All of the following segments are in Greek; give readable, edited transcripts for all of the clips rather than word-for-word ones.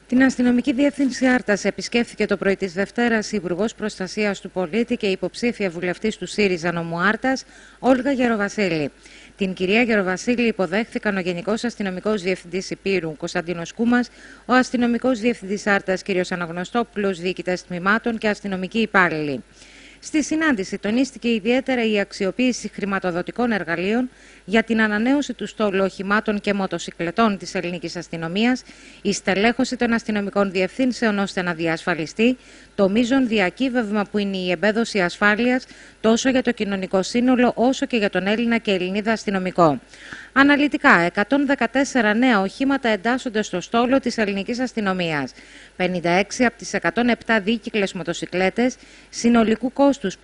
Την αστυνομική διεύθυνση Άρτας επισκέφθηκε το πρωί της Δευτέρας η Υπουργός Προστασίας του Πολίτη και υποψήφια βουλευτής του ΣΥΡΙΖΑ νομού Άρτας, Όλγα Γεροβασίλη. Την κυρία Γεροβασίλη υποδέχθηκαν ο Γενικός Αστυνομικός Διευθυντής Ηπείρου Κωνσταντίνος Κούμας, ο Αστυνομικός Διευθυντής Άρτας κ. Αναγνωστόπουλος, διοικητές τμήματων και αστυνομικοί υπάλληλοι. Στη συνάντηση τονίστηκε ιδιαίτερα η αξιοποίηση χρηματοδοτικών εργαλείων για την ανανέωση του στόλου οχημάτων και μοτοσικλετών της ελληνικής αστυνομίας, η στελέχωση των αστυνομικών διευθύνσεων ώστε να διασφαλιστεί το μείζον διακύβευμα που είναι η εμπέδωση ασφάλειας τόσο για το κοινωνικό σύνολο όσο και για τον Έλληνα και Ελληνίδα αστυνομικό. Αναλυτικά, 114 νέα οχήματα εντάσσονται στο στόλο της ελληνικής αστυνομίας. 56 από τις 107 δίκυκλες μοτοσικλέτες συνολικού κόστους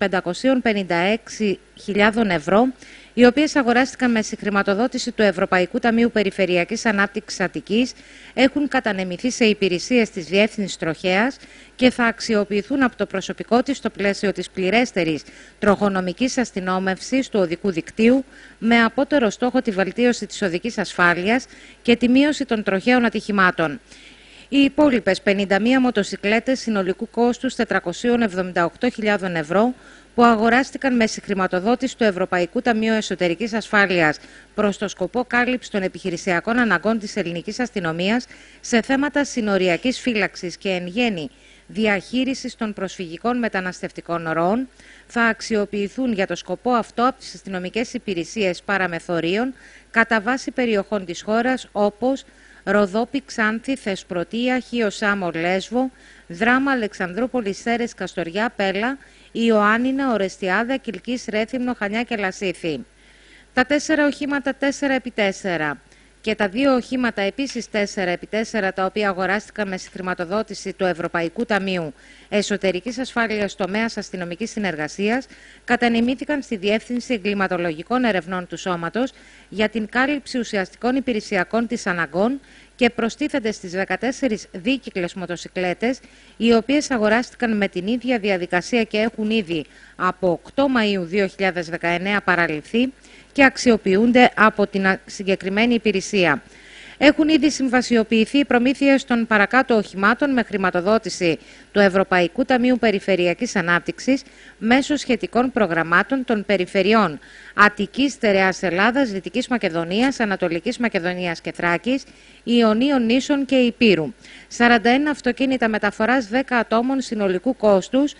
556.000 ευρώ, οι οποίες αγοράστηκαν με συγχρηματοδότηση του Ευρωπαϊκού Ταμείου Περιφερειακής Ανάπτυξης Αττικής, έχουν κατανεμηθεί σε υπηρεσίες της Διεύθυνσης Τροχέας και θα αξιοποιηθούν από το προσωπικό της στο πλαίσιο της πληρέστερης τροχονομικής αστυνόμευσης του οδικού δικτύου, με απότερο στόχο τη βελτίωση της οδικής ασφάλειας και τη μείωση των τροχαίων ατυχημάτων. Οι υπόλοιπες 51 μοτοσικλέτες συνολικού κόστους 478.000 ευρώ, που αγοράστηκαν με συγχρηματοδότηση του Ευρωπαϊκού Ταμείου Εσωτερικής Ασφάλειας προς το σκοπό κάλυψη των επιχειρησιακών αναγκών της ελληνικής αστυνομίας σε θέματα συνοριακής φύλαξης και εν γέννη διαχείρισης των προσφυγικών μεταναστευτικών ροών, θα αξιοποιηθούν για το σκοπό αυτό από τις αστυνομικές υπηρεσίες παραμεθορίων κατά βάση περιοχών της χώρας όπως Ροδόπη, Ξάνθη, Θεσπρωτεία, Χίο Σάμο, Λέσβο, Δράμα, Αλεξανδρούπολη, Σέρες, Καστοριά, Πέλα, Ιωάννινα, Ορεστιάδα, Κιλκής, Ρέθυμνο, Χανιά και Λασίθι. Τα 4 οχήματα 4x4 και τα 2 οχήματα επίσης 4x4, τα οποία αγοράστηκαν με συγχρηματοδότηση του Ευρωπαϊκού Ταμείου Εσωτερικής Ασφάλειας τομέας αστυνομικής συνεργασίας, κατανεμήθηκαν στη Διεύθυνση Εγκληματολογικών Ερευνών του Σώματος για την κάλυψη ουσιαστικών υπηρεσιακών της αναγκών και προστίθενται στις 14 δίκυκλες μοτοσικλέτες, οι οποίες αγοράστηκαν με την ίδια διαδικασία και έχουν ήδη από 8 Μαΐου 2019 παραληφθεί και αξιοποιούνται από την συγκεκριμένη υπηρεσία. Έχουν ήδη συμβασιοποιηθεί οι προμήθειες των παρακάτω οχημάτων με χρηματοδότηση του Ευρωπαϊκού Ταμείου Περιφερειακής Ανάπτυξης μέσω σχετικών προγραμμάτων των περιφερειών Αττικής, Στερεάς Ελλάδας, Δυτικής Μακεδονίας, Ανατολικής Μακεδονίας και Θράκης, Ιωνίων Νήσων και Ηπείρου. 41 αυτοκίνητα μεταφοράς 10 ατόμων συνολικού κόστους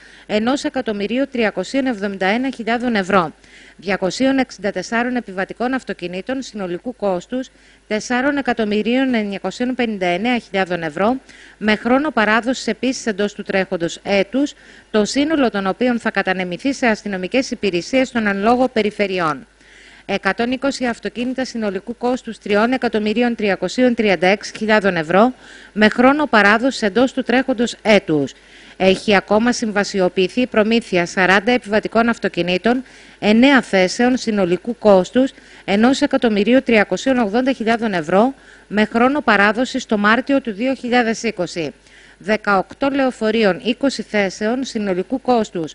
1.371.000 ευρώ. 264 επιβατικών αυτοκινήτων συνολικού κόστους 4.959.000 ευρώ, με χρόνο παράδοσης επίσης εντός του τρέχοντος έτους, το σύνολο των οποίων θα κατανεμηθεί σε αστυνομικές υπηρεσίες των εν λόγω περιφερειών. 120 αυτοκίνητα συνολικού κόστους 3.336.000 ευρώ, με χρόνο παράδοσης εντός του τρέχοντος έτους. Έχει ακόμα συμβασιοποιηθεί προμήθεια 40 επιβατικών αυτοκινήτων 9 θέσεων συνολικού κόστους 1.380.000 ευρώ, με χρόνο παράδοσης το Μάρτιο του 2020. 18 λεωφορείων 20 θέσεων συνολικού κόστους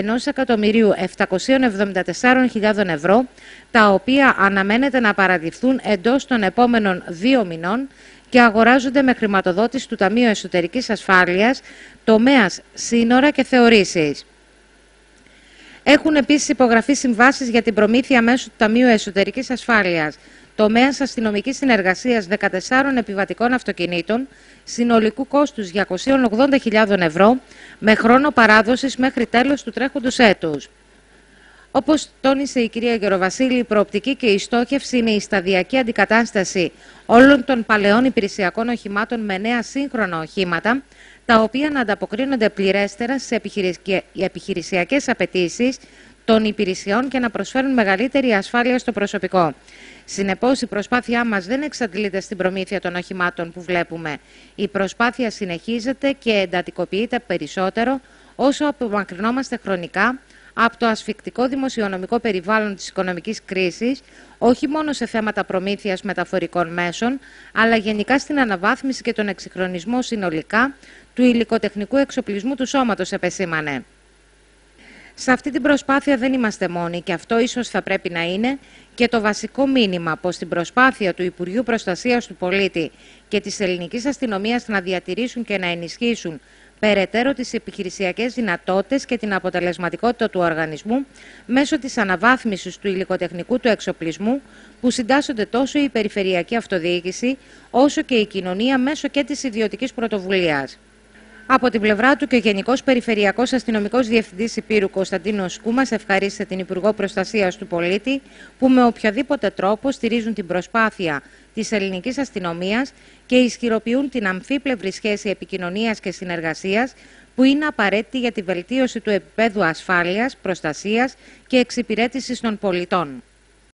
1.774.000 ευρώ, τα οποία αναμένεται να παραληφθούν εντός των επόμενων 2 μηνών και αγοράζονται με χρηματοδότηση του Ταμείου Εσωτερικής Ασφάλειας, τομέας σύνορα και θεωρήσεις. Έχουν επίσης υπογραφεί συμβάσεις για την προμήθεια μέσω του Ταμείου Εσωτερικής Ασφάλειας, τομέας αστυνομικής συνεργασίας 14 επιβατικών αυτοκινήτων, συνολικού κόστους 280.000 ευρώ, με χρόνο παράδοσης μέχρι τέλος του τρέχοντος έτους. Όπως τόνισε η κυρία Γεροβασίλη, η προοπτική και η στόχευση είναι η σταδιακή αντικατάσταση όλων των παλαιών υπηρεσιακών οχημάτων με νέα σύγχρονα οχήματα, τα οποία να ανταποκρίνονται πληρέστερα σε επιχειρησιακές απαιτήσεις των υπηρεσιών και να προσφέρουν μεγαλύτερη ασφάλεια στο προσωπικό. Συνεπώς, η προσπάθειά μας δεν εξαντλείται στην προμήθεια των οχημάτων που βλέπουμε. Η προσπάθεια συνεχίζεται και εντατικοποιείται περισσότερο όσο απομακρυνόμαστε χρονικά από το ασφικτικό δημοσιονομικό περιβάλλον της οικονομικής κρίσης, όχι μόνο σε θέματα προμήθειας μεταφορικών μέσων, αλλά γενικά στην αναβάθμιση και τον εξυγχρονισμό συνολικά του υλικοτεχνικού εξοπλισμού του σώματος, επεσήμανε. Σε αυτή την προσπάθεια δεν είμαστε μόνοι και αυτό ίσως θα πρέπει να είναι και το βασικό μήνυμα πως την προσπάθεια του Υπουργείου Προστασίας του Πολίτη και της ελληνικής αστυνομίας να διατηρήσουν και να ενισχύσουν περαιτέρω τις επιχειρησιακές δυνατότητες και την αποτελεσματικότητα του οργανισμού μέσω της αναβάθμισης του υλικοτεχνικού του εξοπλισμού που συντάσσονται τόσο η περιφερειακή αυτοδιοίκηση όσο και η κοινωνία μέσω και της ιδιωτικής πρωτοβουλίας. Από την πλευρά του και ο Γενικός Περιφερειακός Αστυνομικός Διευθυντής Ηπείρου Κωνσταντίνος Κούμας ευχαρίστησε την Υπουργό Προστασίας του Πολίτη που με οποιοδήποτε τρόπο στηρίζουν την προσπάθεια της ελληνικής αστυνομίας και ισχυροποιούν την αμφίπλευρη σχέση επικοινωνίας και συνεργασίας που είναι απαραίτητη για τη βελτίωση του επίπεδου ασφάλειας, προστασίας και εξυπηρέτησης των πολιτών.